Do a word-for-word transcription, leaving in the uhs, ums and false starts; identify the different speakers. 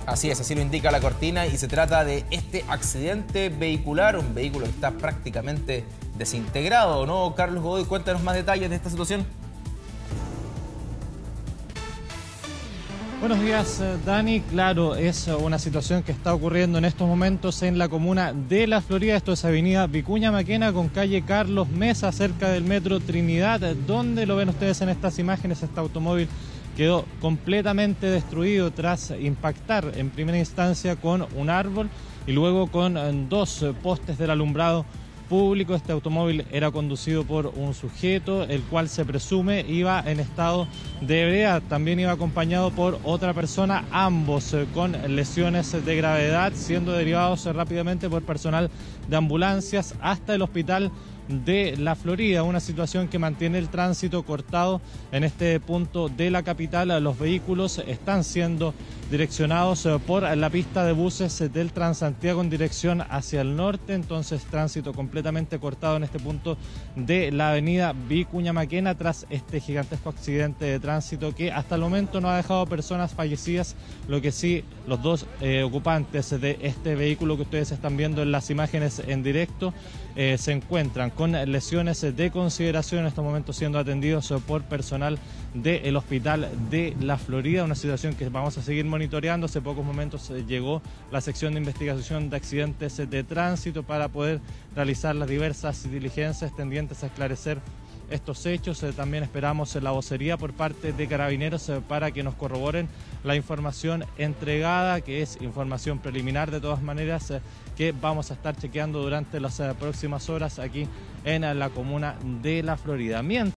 Speaker 1: Así es, así lo indica la cortina y se trata de este accidente vehicular, un vehículo que está prácticamente desintegrado, ¿no? Carlos Godoy, cuéntanos más detalles de esta situación.
Speaker 2: Buenos días, Dani. Claro, es una situación que está ocurriendo en estos momentos en la comuna de La Florida. Esto es avenida Vicuña Maquena con calle Carlos Mesa, cerca del metro Trinidad, donde lo ven ustedes en estas imágenes. Este automóvil quedó completamente destruido tras impactar en primera instancia con un árbol y luego con dos postes del alumbrado público. Este automóvil era conducido por un sujeto, el cual se presume iba en estado de ebriedad. También iba acompañado por otra persona, ambos con lesiones de gravedad, siendo derivados rápidamente por personal de ambulancias hasta el hospital de La Florida. Una situación que mantiene el tránsito cortado en este punto de la capital. Los vehículos están siendo direccionados por la pista de buses del Transantiago en dirección hacia el norte, entonces tránsito completamente cortado en este punto de la avenida Vicuña Maquena tras este gigantesco accidente de tránsito que hasta el momento no ha dejado personas fallecidas, lo que sí los dos eh, ocupantes de este vehículo que ustedes están viendo en las imágenes en directo eh, se encuentran con lesiones de consideración en estos momentos siendo atendidos por personal del hospital de La Florida. Una situación que vamos a seguir monitoreando. Hace pocos momentos llegó la sección de investigación de accidentes de tránsito para poder realizar las diversas diligencias tendientes a esclarecer estos hechos. También esperamos la vocería por parte de Carabineros para que nos corroboren la información entregada, que es información preliminar de todas maneras, que vamos a estar chequeando durante las próximas horas aquí en la comuna de La Florida. Mientras